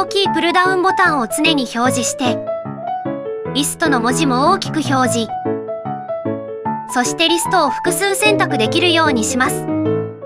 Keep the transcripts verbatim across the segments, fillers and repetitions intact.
大きいプルダウンボタンを常に表示して、リストの文字も大きく表示。そしてリストを複数選択できるようにします。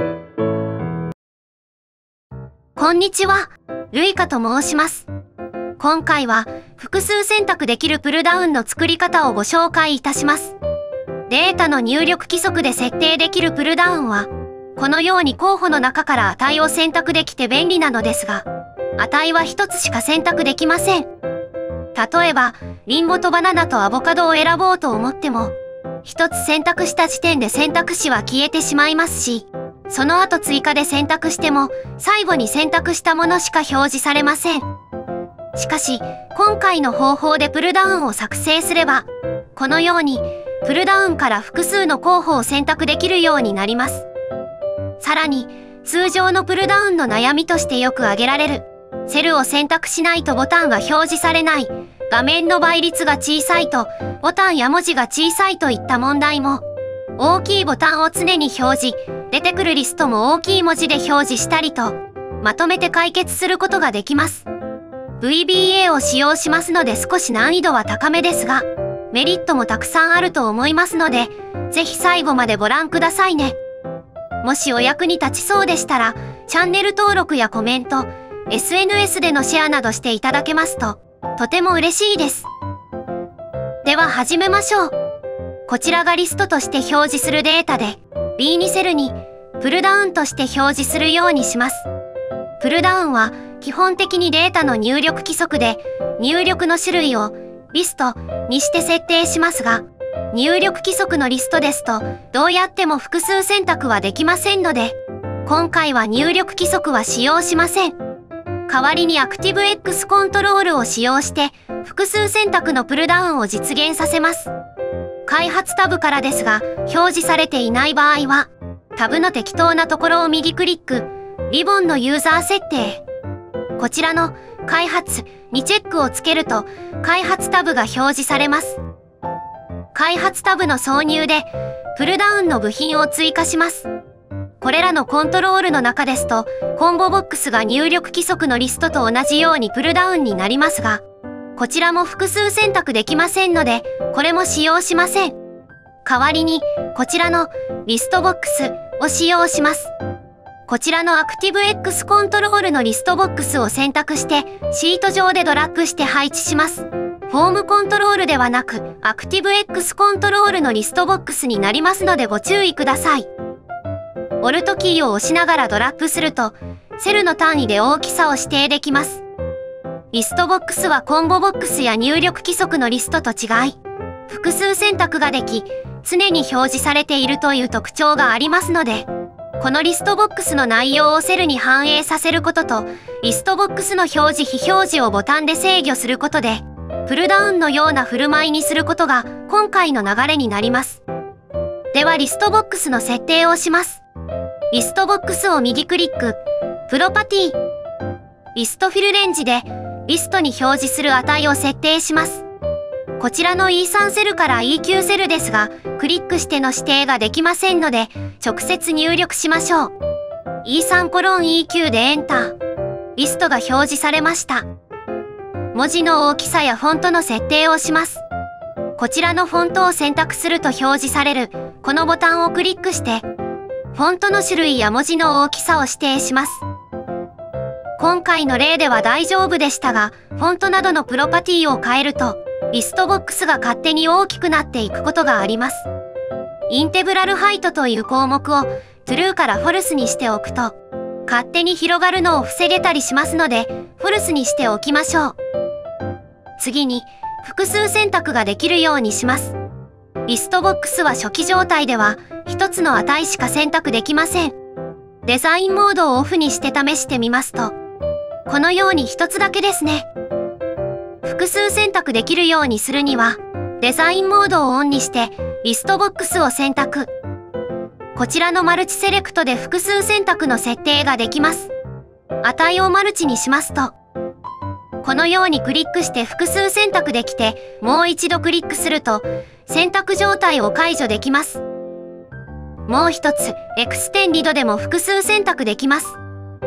こんにちは、ルイカと申します。今回は複数選択できるプルダウンの作り方をご紹介いたします。データの入力規則で設定できるプルダウンは、このように候補の中から値を選択できて便利なのですが、値は一つしか選択できません。例えば、リンゴとバナナとアボカドを選ぼうと思っても、一つ選択した時点で選択肢は消えてしまいますし、その後追加で選択しても、最後に選択したものしか表示されません。しかし、今回の方法でプルダウンを作成すれば、このように、プルダウンから複数の候補を選択できるようになります。さらに、通常のプルダウンの悩みとしてよく挙げられる、セルを選択しないとボタンが表示されない、画面の倍率が小さいと、ボタンや文字が小さいといった問題も、大きいボタンを常に表示、出てくるリストも大きい文字で表示したりと、まとめて解決することができます。ブイビーエー を使用しますので少し難易度は高めですが、メリットもたくさんあると思いますので、ぜひ最後までご覧くださいね。もしお役に立ちそうでしたら、チャンネル登録やコメント、エスエヌエス でのシェアなどしていただけますと、とても嬉しいです。では始めましょう。こちらがリストとして表示するデータで、ビーツー セルにプルダウンとして表示するようにします。プルダウンは基本的にデータの入力規則で、入力の種類をリストにして設定しますが、入力規則のリストですと、どうやっても複数選択はできませんので、今回は入力規則は使用しません。代わりに ActiveX コントロールを使用して、複数選択のプルダウンを実現させます。開発タブからですが、表示されていない場合は、タブの適当なところを右クリック、リボンのユーザー設定。こちらの開発にチェックをつけると、開発タブが表示されます。開発タブの挿入で、プルダウンの部品を追加します。これらのコントロールの中ですと、コンボボックスが入力規則のリストと同じようにプルダウンになりますが、こちらも複数選択できませんので、これも使用しません。代わりに、こちらのリストボックスを使用します。こちらの ActiveX コントロールのリストボックスを選択して、シート上でドラッグして配置します。フォームコントロールではなく、ActiveX コントロールのリストボックスになりますのでご注意ください。オルトキーを押しながらドラッグすると、セルの単位で大きさを指定できます。リストボックスはコンボボックスや入力規則のリストと違い、複数選択ができ、常に表示されているという特徴がありますので、このリストボックスの内容をセルに反映させることと、リストボックスの表示非表示をボタンで制御することで、プルダウンのような振る舞いにすることが今回の流れになります。ではリストボックスの設定をします。リストボックスを右クリック、プロパティ、リストフィルレンジでリストに表示する値を設定します。こちらの イースリー セルから イーキュー セルですが、クリックしての指定ができませんので、直接入力しましょう。イースリー コロン イーキュー でエンター。リストが表示されました。文字の大きさやフォントの設定をします。こちらのフォントを選択すると表示される、このボタンをクリックして、フォントの種類や文字の大きさを指定します。今回の例では大丈夫でしたが、フォントなどのプロパティを変えると、リストボックスが勝手に大きくなっていくことがあります。インテグラルハイトという項目を True から False にしておくと、勝手に広がるのを防げたりしますので、False にしておきましょう。次に、複数選択ができるようにします。リストボックスは初期状態では、一つの値しか選択できません。デザインモードをオフにして試してみますと、このように一つだけですね。複数選択できるようにするには、デザインモードをオンにして、リストボックスを選択。こちらのマルチセレクトで複数選択の設定ができます。値をマルチにしますと、このようにクリックして複数選択できて、もう一度クリックすると、選択状態を解除できます。もう一つ、エクステンディドでも複数選択できます。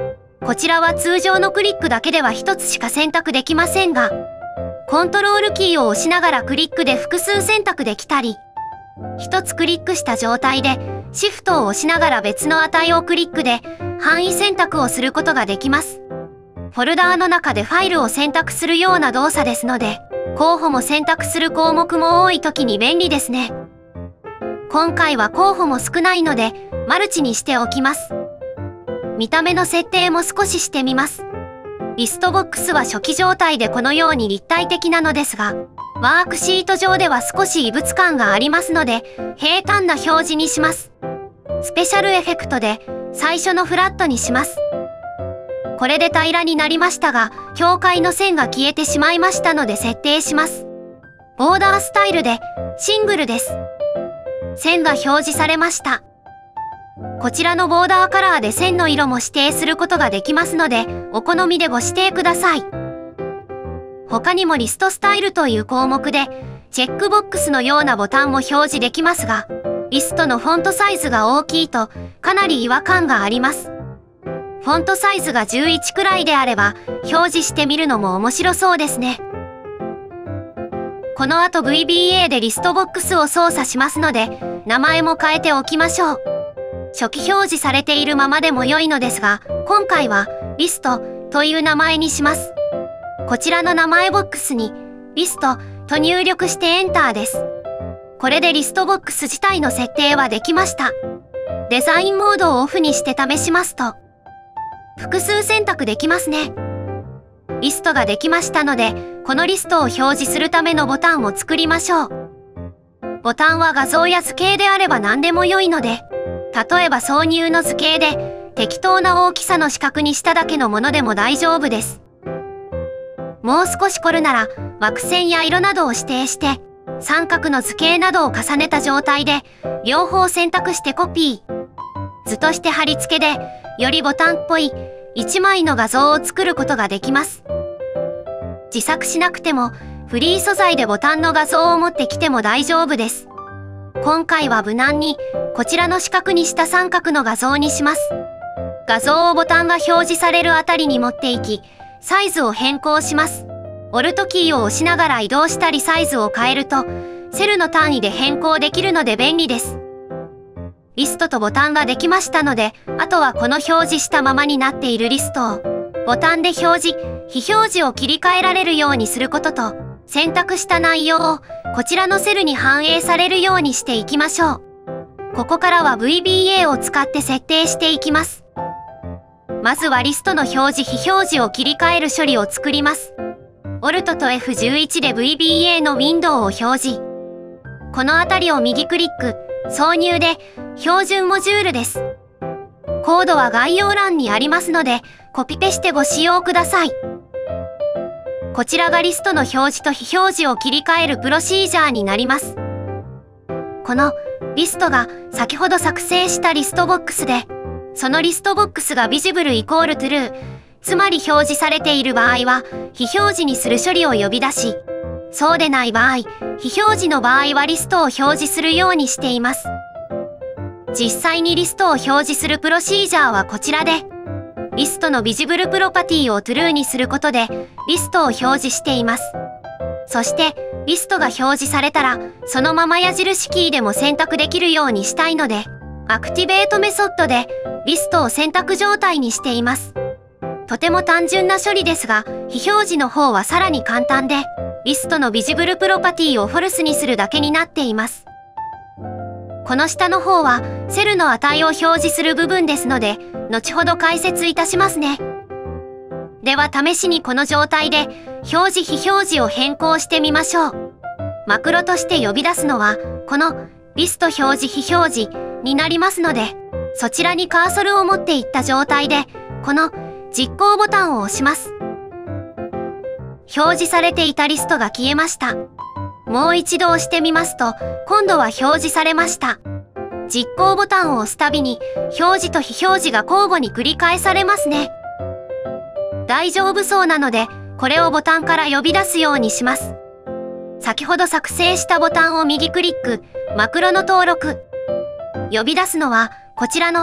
こちらは通常のクリックだけではひとつしか選択できませんが、コントロールキーを押しながらクリックで複数選択できたり、ひとつクリックした状態でシフトを押しながら別の値をクリックで範囲選択をすることができます。フォルダーの中でファイルを選択するような動作ですので、候補も選択する項目も多い時に便利ですね。今回は候補も少ないので、マルチにしておきます。見た目の設定も少ししてみます。リストボックスは初期状態でこのように立体的なのですが、ワークシート上では少し異物感がありますので、平坦な表示にします。スペシャルエフェクトで最初のフラットにします。これで平らになりましたが、境界の線が消えてしまいましたので設定します。ボーダースタイルでシングルです。線が表示されました。こちらのボーダーカラーで線の色も指定することができますので、お好みでご指定ください。他にもリストスタイルという項目で、チェックボックスのようなボタンも表示できますが、リストのフォントサイズが大きいとかなり違和感があります。フォントサイズがじゅういちくらいであれば、表示してみるのも面白そうですね。この後 ブイビーエー でリストボックスを操作しますので、名前も変えておきましょう。初期表示されているままでも良いのですが、今回はリストという名前にします。こちらの名前ボックスにリストと入力してエンターです。これでリストボックス自体の設定はできました。デザインモードをオフにして試しますと、複数選択できますね。リストができましたので、このリストを表示するためのボタンを作りましょう。ボタンは画像や図形であれば何でも良いので、例えば挿入の図形で適当な大きさの四角にしただけのものでも大丈夫です。もう少し凝るなら枠線や色などを指定して、三角の図形などを重ねた状態で両方選択してコピー。図として貼り付けで、よりボタンっぽい一枚の画像を作ることができます。自作しなくてもフリー素材でボタンの画像を持ってきても大丈夫です。今回は無難にこちらの四角にした三角の画像にします。画像をボタンが表示されるあたりに持っていき、サイズを変更します。オルトキーを押しながら移動したりサイズを変えると、セルの単位で変更できるので便利です。リストとボタンができましたので、あとはこの表示したままになっているリストを、ボタンで表示、非表示を切り替えられるようにすることと、選択した内容をこちらのセルに反映されるようにしていきましょう。ここからは ブイビーエー を使って設定していきます。まずはリストの表示非表示を切り替える処理を作ります。オルトとエフじゅういち で ブイビーエー のウィンドウを表示。このあたりを右クリック、挿入で標準モジュールです。コードは概要欄にありますので、コピペしてご使用ください。こちらがリストの表示と非表示を切り替えるプロシージャーになります。このリストが先ほど作成したリストボックスで、そのリストボックスがビジブルイコールトゥルー、つまり表示されている場合は、非表示にする処理を呼び出し、そうでない場合、非表示の場合はリストを表示するようにしています。実際にリストを表示するプロシージャーはこちらで、リストのビジブルプロパティをトゥルーにすることで、リストを表示しています。そして、リストが表示されたら、そのまま矢印キーでも選択できるようにしたいので、アクティベートメソッドで、リストを選択状態にしています。とても単純な処理ですが、非表示の方はさらに簡単で、リストのビジブルプロパティをフォルスにするだけになっています。この下の方は、セルの値を表示する部分ですので、後ほど解説いたしますね。では試しにこの状態で、表示非表示を変更してみましょう。マクロとして呼び出すのは、このリスト表示非表示になりますので、そちらにカーソルを持っていった状態で、この実行ボタンを押します。表示されていたリストが消えました。もう一度押してみますと、今度は表示されました。実行ボタンを押すたびに、表示と非表示が交互に繰り返されますね。大丈夫そうなので、これをボタンから呼び出すようにします。先ほど作成したボタンを右クリック、マクロの登録。呼び出すのは、こちらの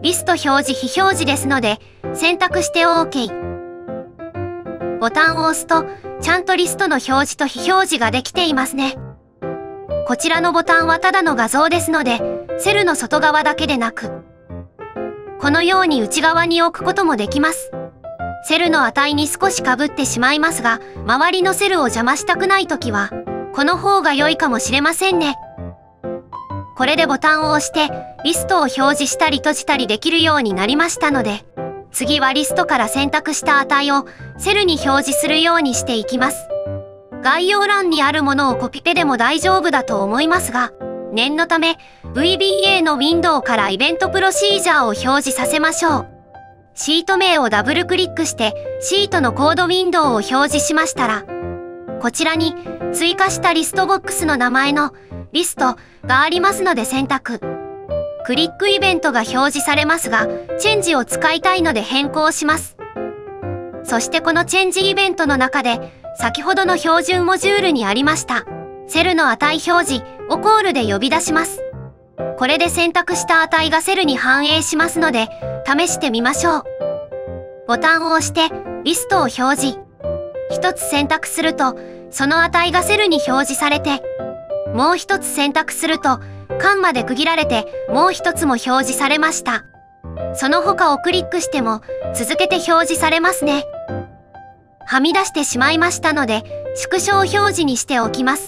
リスト表示非表示ですので、選択して オーケー。ボタンを押すと、ちゃんとリストの表示と非表示ができていますね。こちらのボタンはただの画像ですので、セルの外側だけでなく、このように内側に置くこともできます。セルの値に少し被ってしまいますが、周りのセルを邪魔したくないときは、この方が良いかもしれませんね。これでボタンを押して、リストを表示したり閉じたりできるようになりましたので、次はリストから選択した値をセルに表示するようにしていきます。概要欄にあるものをコピペでも大丈夫だと思いますが、念のため ブイビーエー のウィンドウからイベントプロシージャーを表示させましょう。シート名をダブルクリックしてシートのコードウィンドウを表示しましたら、こちらに追加したリストボックスの名前のリストがありますので選択。クリックイベントが表示されますが、チェンジを使いたいので変更します。そしてこのチェンジイベントの中で、先ほどの標準モジュールにありました、セルの値表示をコールで呼び出します。これで選択した値がセルに反映しますので、試してみましょう。ボタンを押して、リストを表示。一つ選択すると、その値がセルに表示されて、もう一つ選択すると、カンマで区切られて、もう一つも表示されました。その他をクリックしても、続けて表示されますね。はみ出してしまいましたので、縮小表示にしておきます。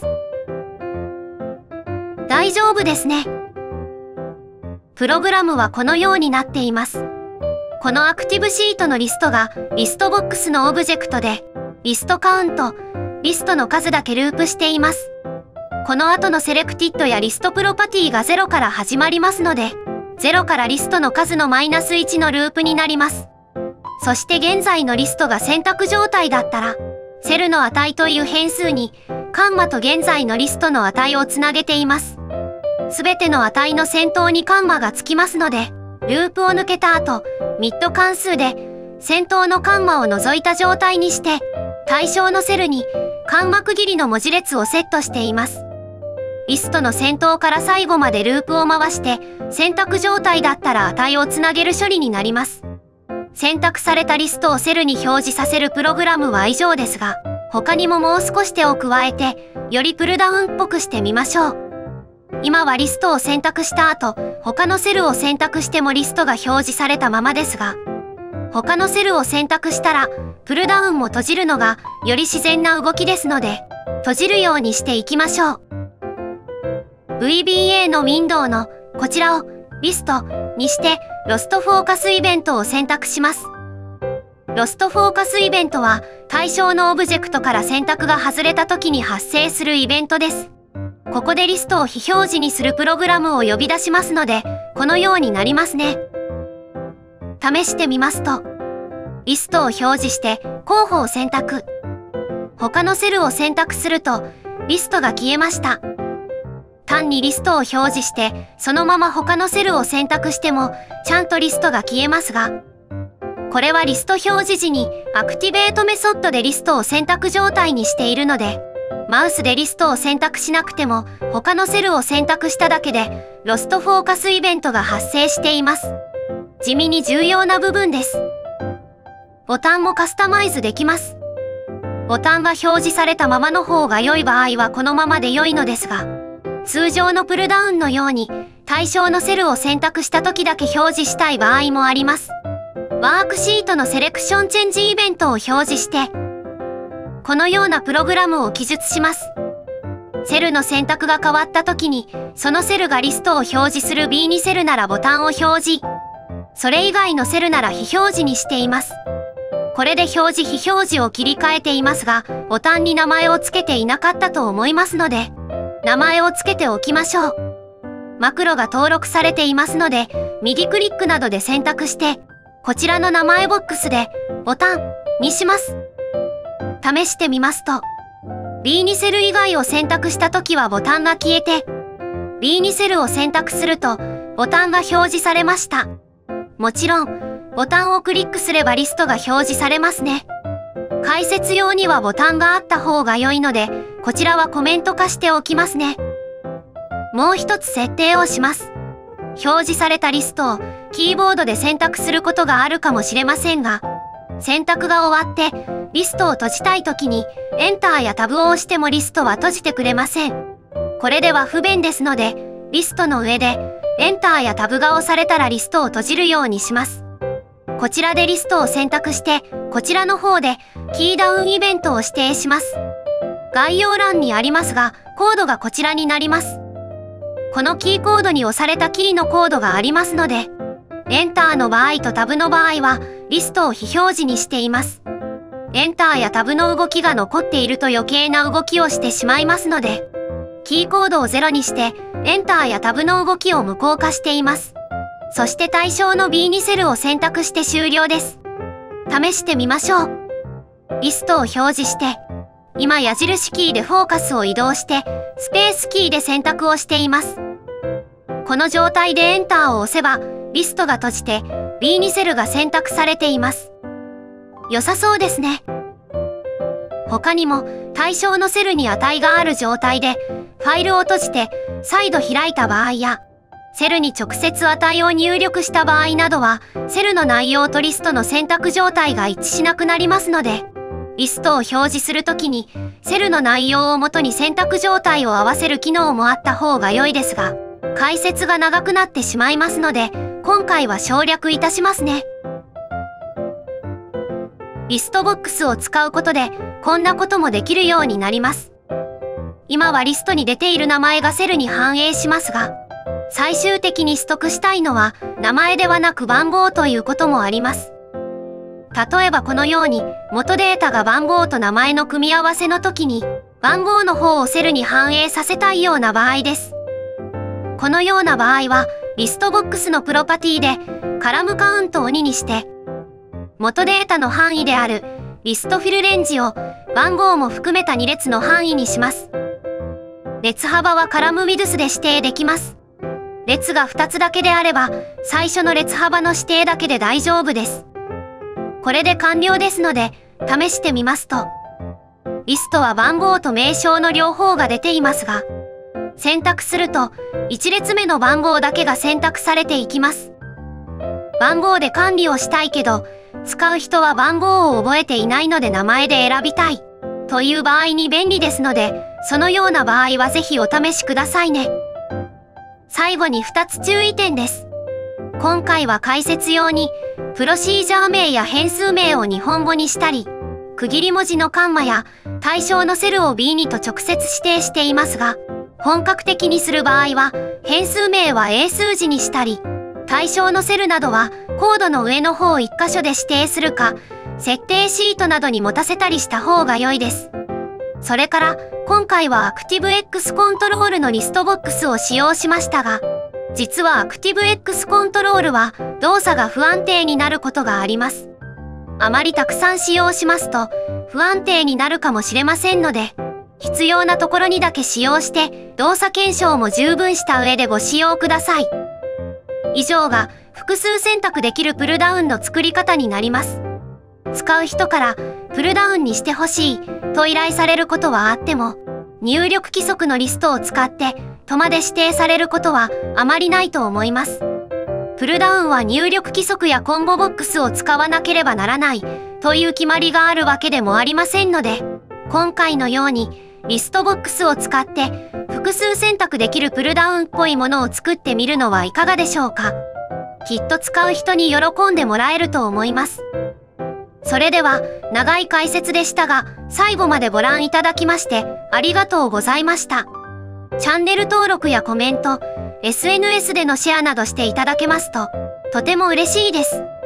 大丈夫ですね。プログラムはこのようになっています。このアクティブシートのリストが、リストボックスのオブジェクトで、リストカウント、リストの数だけループしています。この後のセレクティッドやリストプロパティがゼロから始まりますので、ゼロからリストの数のマイナスいちのループになります。そして現在のリストが選択状態だったら、セルの値という変数に、カンマと現在のリストの値をつなげています。すべての値の先頭にカンマがつきますので、ループを抜けた後、ミッド関数で、先頭のカンマを除いた状態にして、対象のセルに、カンマ区切りの文字列をセットしています。リストの先頭から最後までループを回して、選択状態だったら値をつなげる処理になります。選択されたリストをセルに表示させるプログラムは以上ですが、他にももう少し手を加えて、よりプルダウンっぽくしてみましょう。今はリストを選択した後、他のセルを選択してもリストが表示されたままですが、他のセルを選択したら、プルダウンも閉じるのがより自然な動きですので、閉じるようにしていきましょう。ブイビーエー のウィンドウのこちらをリストにしてロストフォーカスイベントを選択します。ロストフォーカスイベントは対象のオブジェクトから選択が外れた時に発生するイベントです。ここでリストを非表示にするプログラムを呼び出しますので、このようになりますね。試してみますと、リストを表示して候補を選択。他のセルを選択すると、リストが消えました。単にリストを表示して、そのまま他のセルを選択しても、ちゃんとリストが消えますが、これはリスト表示時にアクティベートメソッドでリストを選択状態にしているので、マウスでリストを選択しなくても、他のセルを選択しただけで、ロストフォーカスイベントが発生しています。地味に重要な部分です。ボタンもカスタマイズできます。ボタンが表示されたままの方が良い場合はこのままで良いのですが、通常のプルダウンのように対象のセルを選択した時だけ表示したい場合もあります。ワークシートのセレクションチェンジイベントを表示して、このようなプログラムを記述します。セルの選択が変わった時に、そのセルがリストを表示する ビーツー セルならボタンを表示。それ以外のセルなら非表示にしています。これで表示非表示を切り替えていますが、ボタンに名前を付けていなかったと思いますので、名前を付けておきましょう。マクロが登録されていますので、右クリックなどで選択して、こちらの名前ボックスで、ボタンにします。試してみますと、ビーツー セル以外を選択したときはボタンが消えて、ビーツー セルを選択すると、ボタンが表示されました。もちろん、ボタンをクリックすればリストが表示されますね。解説用にはボタンがあった方が良いので、こちらはコメント化しておきますね。もう一つ設定をします。表示されたリストをキーボードで選択することがあるかもしれませんが、選択が終わってリストを閉じたいときにエンターやタブを押してもリストは閉じてくれません。これでは不便ですので、リストの上でエンターやタブが押されたらリストを閉じるようにします。こちらでリストを選択して、こちらの方でキーダウンイベントを指定します。概要欄にありますが、コードがこちらになります。このキーコードに押されたキーのコードがありますので、エンターの場合とタブの場合はリストを非表示にしています。エンターやタブの動きが残っていると余計な動きをしてしまいますので、キーコードをゼロにしてエンターやタブの動きを無効化しています。そして対象の ビーツー セルを選択して終了です。試してみましょう。リストを表示して、今矢印キーでフォーカスを移動して、スペースキーで選択をしています。この状態でエンターを押せば、リストが閉じて ビーツー セルが選択されています。良さそうですね。他にも対象のセルに値がある状態で、ファイルを閉じて再度開いた場合や、セルに直接値を入力した場合などは、セルの内容とリストの選択状態が一致しなくなりますので、リストを表示するときに、セルの内容をもとに選択状態を合わせる機能もあった方が良いですが、解説が長くなってしまいますので、今回は省略いたしますね。リストボックスを使うことで、こんなこともできるようになります。今はリストに出ている名前がセルに反映しますが、最終的に取得したいのは名前ではなく番号ということもあります。例えばこのように元データが番号と名前の組み合わせの時に番号の方をセルに反映させたいような場合です。このような場合はリストボックスのプロパティでカラムカウントをににして元データの範囲であるリストフィルレンジを番号も含めたに列の範囲にします。列幅はカラムウィドスで指定できます。列がふたつだけであれば、最初の列幅の指定だけで大丈夫です。これで完了ですので、試してみますと、リストは番号と名称の両方が出ていますが、選択すると、いち列目の番号だけが選択されていきます。番号で管理をしたいけど、使う人は番号を覚えていないので名前で選びたい、という場合に便利ですので、そのような場合はぜひお試しくださいね。最後にふたつ注意点です。今回は解説用に、プロシージャー名や変数名を日本語にしたり、区切り文字のカンマや対象のセルを ビーツー と直接指定していますが、本格的にする場合は、変数名は英数字にしたり、対象のセルなどはコードの上の方いっ箇所で指定するか、設定シートなどに持たせたりした方が良いです。それから、今回は ActiveX コントロールのリストボックスを使用しましたが、実は ActiveX コントロールは動作が不安定になることがあります。あまりたくさん使用しますと不安定になるかもしれませんので、必要なところにだけ使用して動作検証も十分した上でご使用ください。以上が複数選択できるプルダウンの作り方になります。使う人からプルダウンにしてほしいと依頼されることはあっても、入力規則のリストを使ってとまで指定されることはあまりないと思います。プルダウンは入力規則やコンボボックスを使わなければならないという決まりがあるわけでもありませんので、今回のようにリストボックスを使って複数選択できるプルダウンっぽいものを作ってみるのはいかがでしょうか。きっと使う人に喜んでもらえると思います。それでは長い解説でしたが、最後までご覧いただきましてありがとうございました。チャンネル登録やコメント、エスエヌエス でのシェアなどしていただけますととても嬉しいです。